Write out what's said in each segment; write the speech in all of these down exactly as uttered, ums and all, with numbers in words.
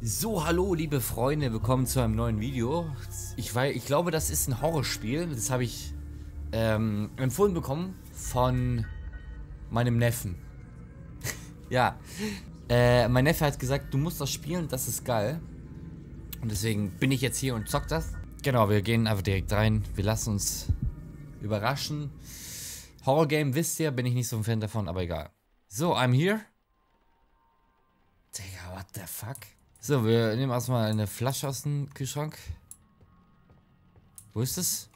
So, hallo liebe Freunde, willkommen zu einem neuen Video. Ich, weiß, ich glaube, das ist ein Horrorspiel. Das habe ich ähm, empfohlen bekommen von meinem Neffen. Ja, äh, mein Neffe hat gesagt, du musst das spielen, das ist geil. Und deswegen bin ich jetzt hier und zock das. Genau, wir gehen einfach direkt rein. Wir lassen uns überraschen. Horror-Game, wisst ihr, bin ich nicht so ein Fan davon, aber egal. So, I'm here. Digga, what the fuck? So, wir nehmen erstmal eine Flasche aus dem Kühlschrank. Wo ist es?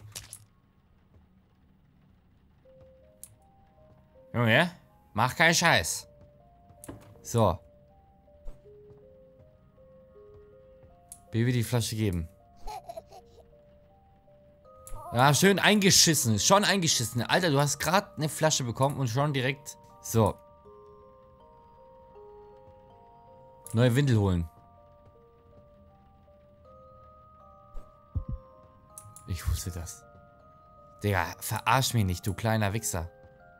Junge, mach keinen Scheiß. So. Baby die Flasche geben. Ja, schön eingeschissen. Schon eingeschissen. Alter, du hast gerade eine Flasche bekommen und schon direkt... So. Neue Windel holen. Ich wusste das. Digga, verarsch mich nicht, du kleiner Wichser.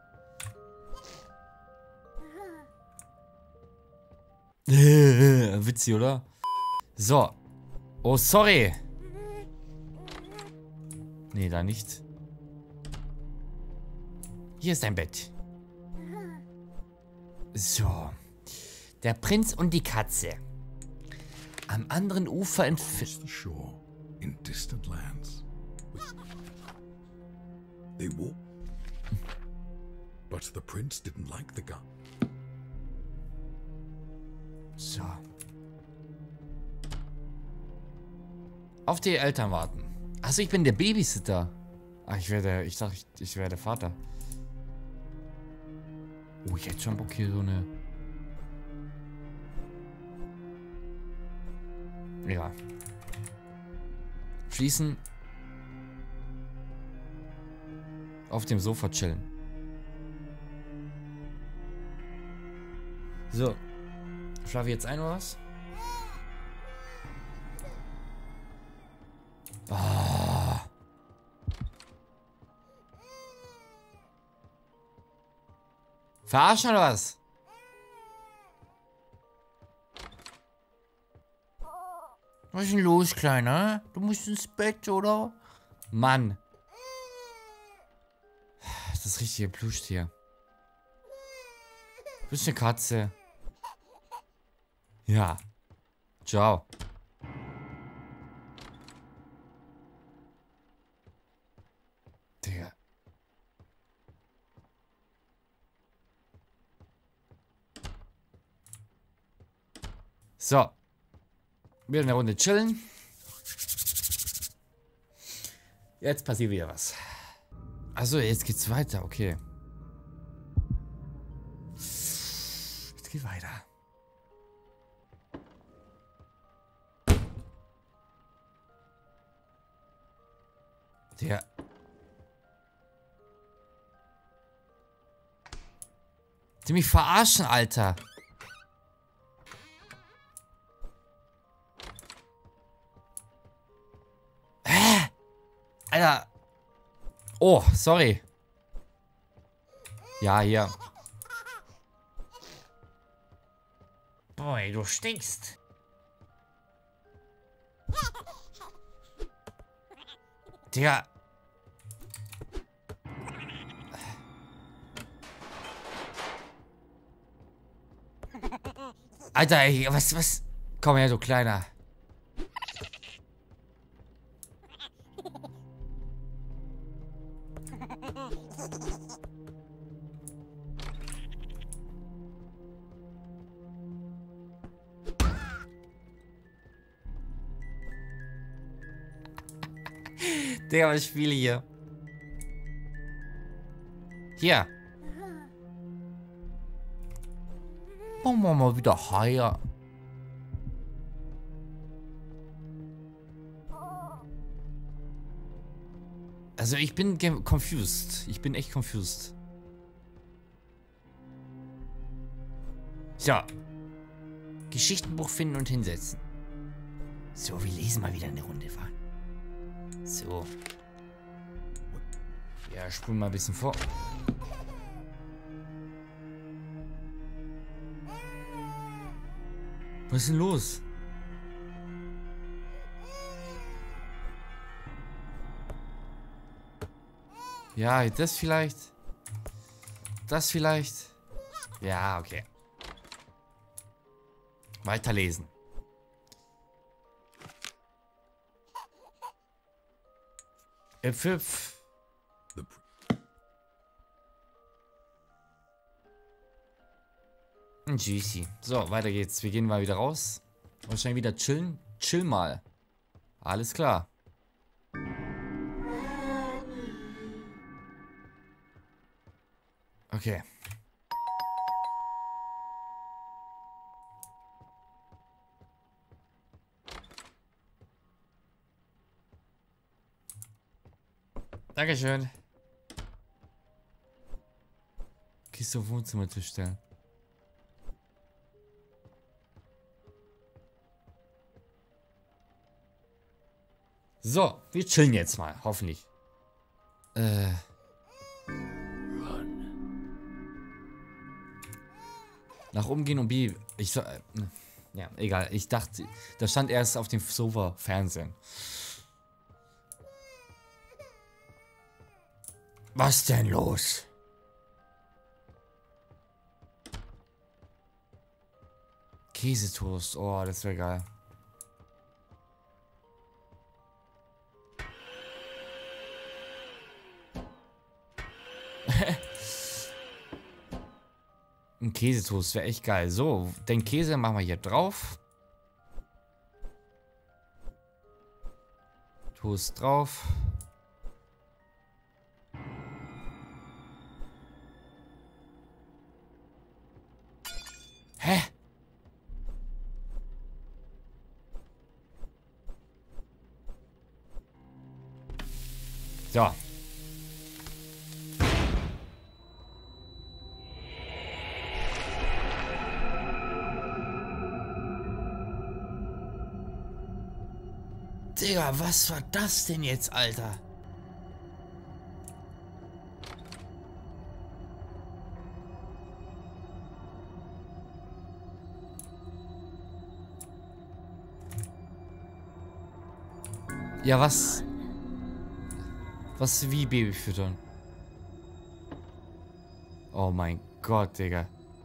Witzig, oder? So. Oh, sorry. Nee, da nicht. Hier ist dein Bett. So. Der Prinz und die Katze. Am anderen Ufer entfernt. In distant lands. They walked. But the prince didn't like the gun. So. Auf die Eltern warten. Achso, ich bin der Babysitter. Ach, ich werde, ich dachte, ich, ich wäre der Vater. Oh, ich hätte schon Bock hier so eine... Ja. Schließen. Auf dem Sofa chillen. So. Schlafe ich jetzt ein oder was? Oh. Verarschen oder was? Was ist denn los, Kleiner? Du musst ins Bett, oder? Mann. Das richtige Plüschtier. Du bist eine Katze. Ja. Ciao. Digga. So. Wir eine Runde chillen. Jetzt passiert wieder was. Also jetzt geht's weiter, okay. Jetzt geht weiter. Der. Die mich verarschen, Alter. Hä? Alter. Oh, sorry. Ja, hier. Boy, du stinkst. Digga. Alter, ey, was, was? Komm her, du Kleiner. Digga, was spiele ich hier? Hier. Machen wir mal wieder higher. Also ich bin confused. Ich bin echt confused. So. Geschichtenbuch finden und hinsetzen. So, wir lesen mal wieder eine Runde, fahren. So. Ja, spulen mal ein bisschen vor. Was ist denn los? Ja, das vielleicht. Das vielleicht. Ja, okay. Weiterlesen. Pfiff. The Juicy. So, weiter geht's. Wir gehen mal wieder raus. Wahrscheinlich wieder chillen. Chill mal. Alles klar. Okay. Dankeschön. Kiste auf Wohnzimmertisch stellen. So, wir chillen jetzt mal, hoffentlich. Äh. Nach oben gehen und B. Ich so. Äh, ja, egal. Ich dachte, da stand erst auf dem Sofa Fernsehen. Was denn los? Käsetoast. Oh, das wäre geil. Ein Käsetoast wäre echt geil. So, den Käse machen wir hier drauf. Toast drauf. Hä? So. Digga, was war das denn jetzt, Alter? Ja, was? Was wie Baby füttern? Oh mein Gott, Digga.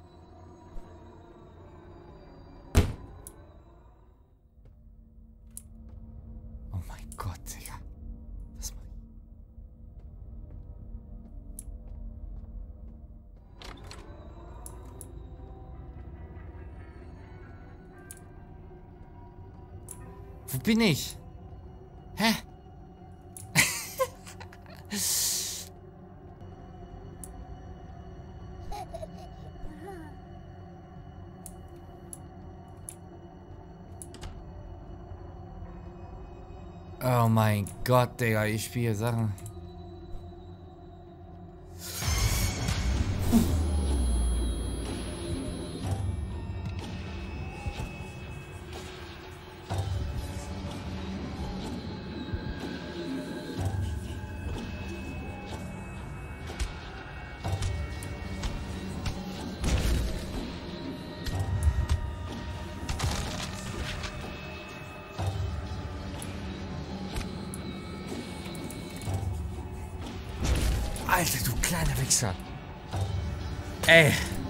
Oh mein Gott, Digga. Was mach ich? Wo bin ich? Hä? Oh mein Gott, Digga, ich spiele Sachen. Alter, du kleiner Wichser. Ey.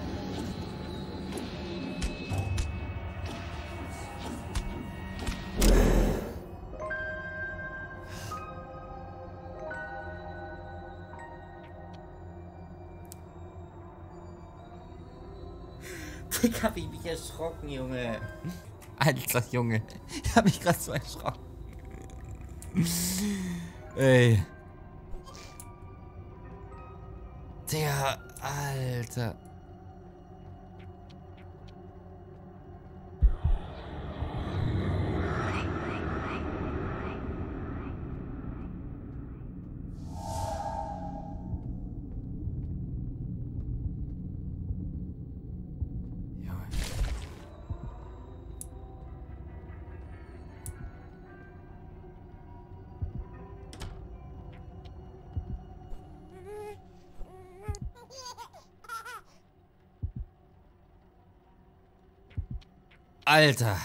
Digga, hab ich mich erschrocken, Junge. Alter, Junge. Ich hab mich gerade so erschrocken. Ey. Der Alter. Junge. Alter.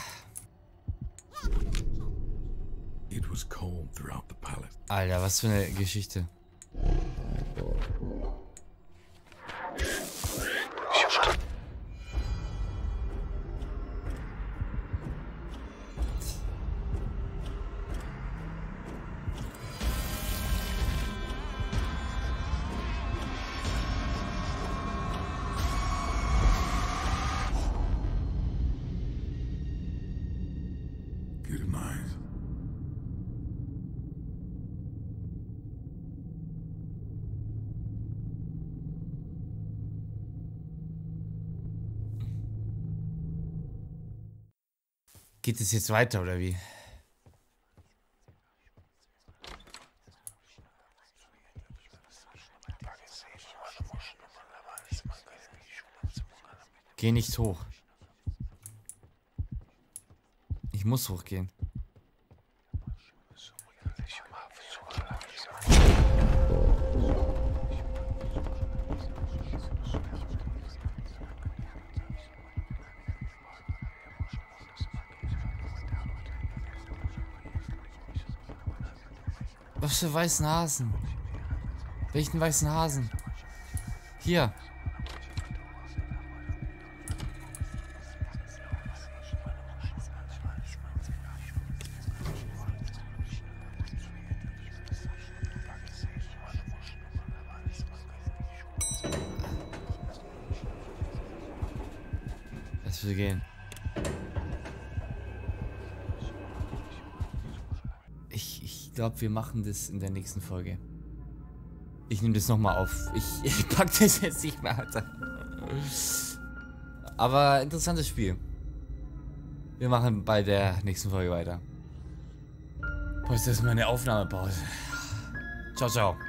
It was cold throughout the palace. Alter, was für eine Geschichte. Good night. Geht es jetzt weiter oder wie? Geh nicht hoch. Ich muss hochgehen. Was für weißen Hasen? Welchen weißen Hasen? Hier. Lass wir gehen. Ich, ich glaube, wir machen das in der nächsten Folge. Ich nehme das nochmal auf. Ich, ich pack das jetzt nicht mehr, Alter. Aber interessantes Spiel. Wir machen bei der nächsten Folge weiter. Boah, ist das meine Aufnahmepause. Ciao, ciao.